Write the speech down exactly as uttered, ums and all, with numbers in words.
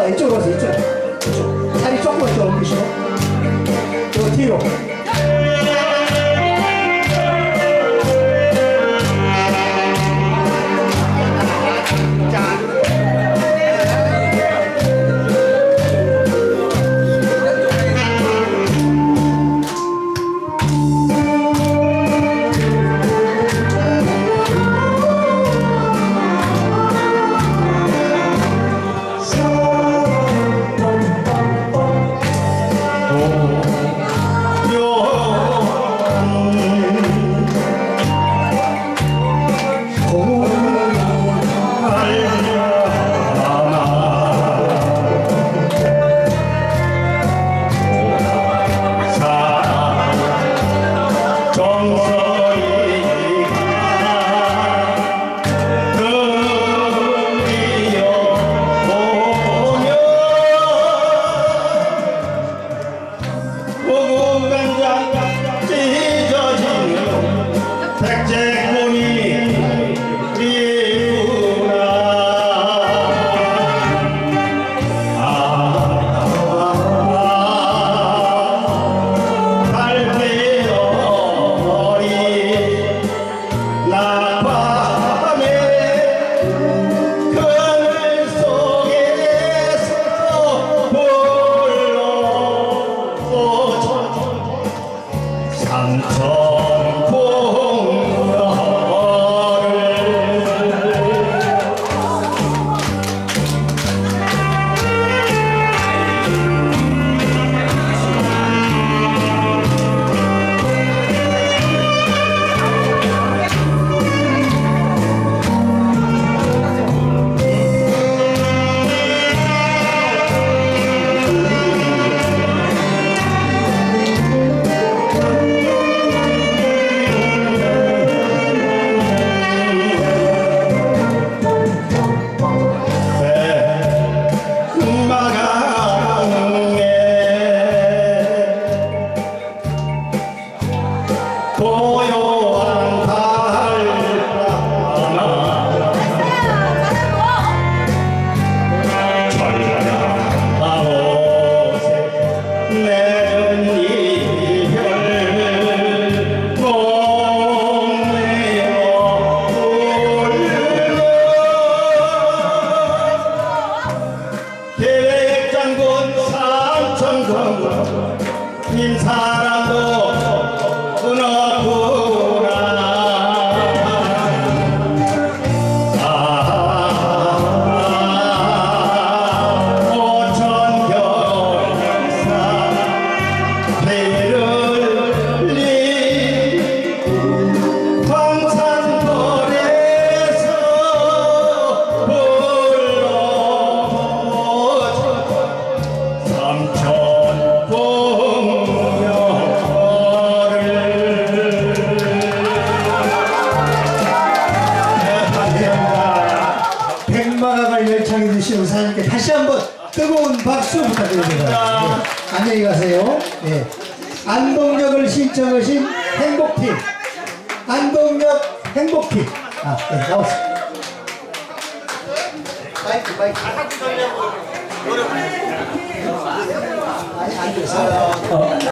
아, 이쪽으로 가서 이쪽. 이쪽. 다리 조금만 좀 옮기시고. 이거 뒤로. 인 사람도 끊었구나. 아, 오천 결사 배를리 광산벌에서 불러보자 삼천 열창해 주신 우사님께 다시 한번 뜨거운 박수 부탁드립니다. 네, 안녕히 가세요. 네. 안동역을 신청하신 행복팀, 안동역 행복팀. 아, 네, 나오세요. 마이크, 마이크. 아니, 앉으세요.